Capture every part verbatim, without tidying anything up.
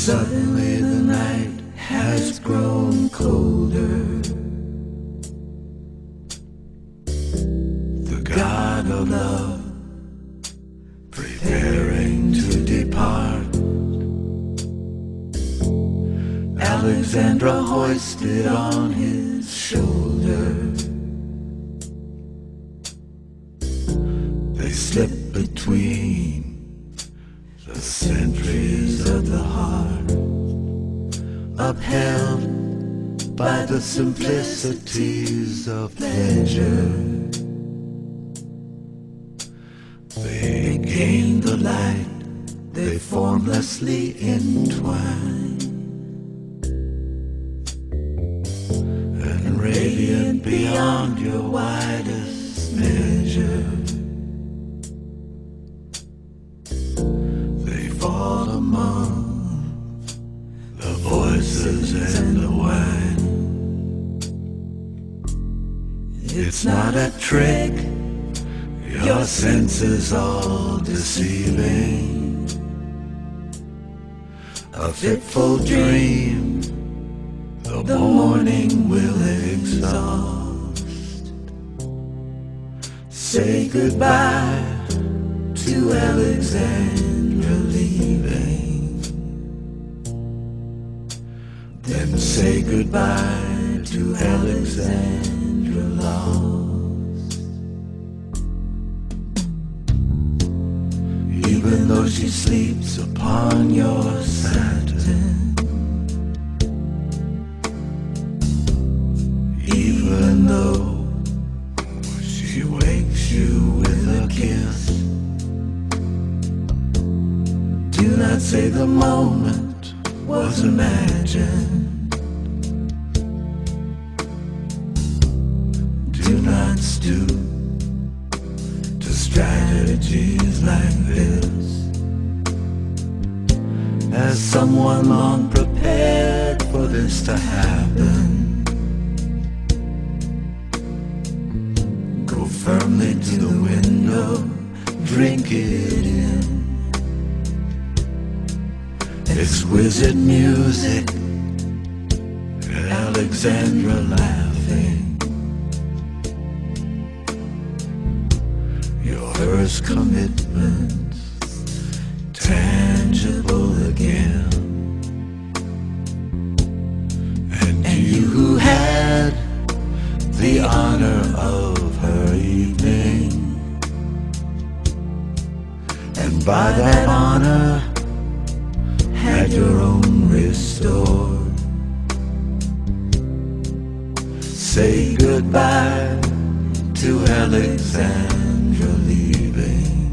Suddenly the night has grown colder. The god of love preparing to depart. Alexandra hoisted on his shoulder. They slip between the sentries of the heart, upheld by the simplicities of pleasure. They gain the light, they formlessly entwine, and radiant beyond your widest measure. They fall among the voices and the wine. It's not a trick, your senses all deceiving. A fitful dream, the morning will exhaust. Say goodbye to Alexandra leaving, then say goodbye to Alexandra lost. Even though she sleeps upon your satin, even though she wakes you with a kiss, do not say the moment was imagined. Do not stoop to strategies like this. As someone long prepared for this to happen, go firmly to the window, drink it in. Exquisite music, Alexandra laughing. Your first commitment, tangible again. And you who had the honor of her evening, and by that honor had your own restored. Say goodbye to Alexandra leaving.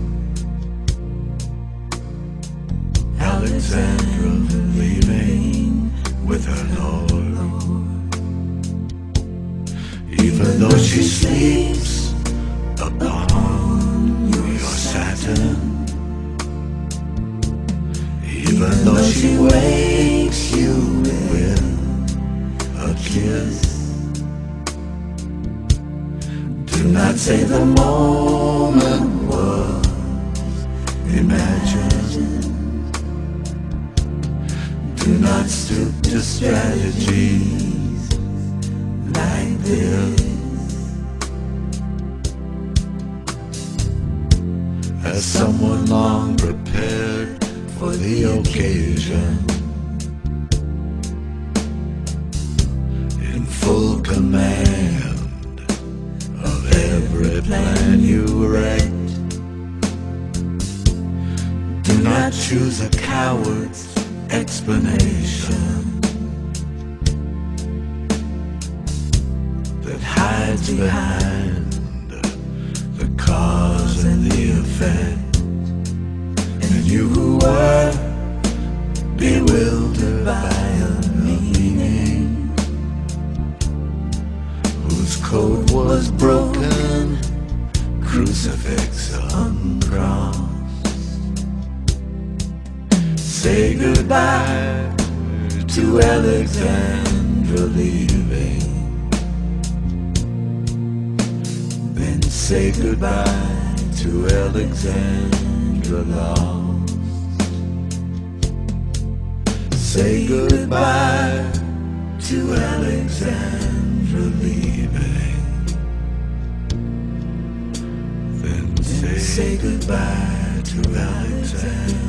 Alexandra leaving with her Lord. Even though she sleeps upon your satin, even though she wakes you with a kiss, do not say the moment was imagined. Do not stoop to strategies like this. As someone long prepared for the occasion, in full command of every plan you write. Do not choose a coward's explanation that hides behind the cause and the effect. And you who were bewildered by a meaning whose code was broken, crucifix uncrossed. Say goodbye to Alexandra leaving, then say goodbye to Alexandra lost. say goodbye to Alexandra leaving. Then say, say goodbye to Alexandra.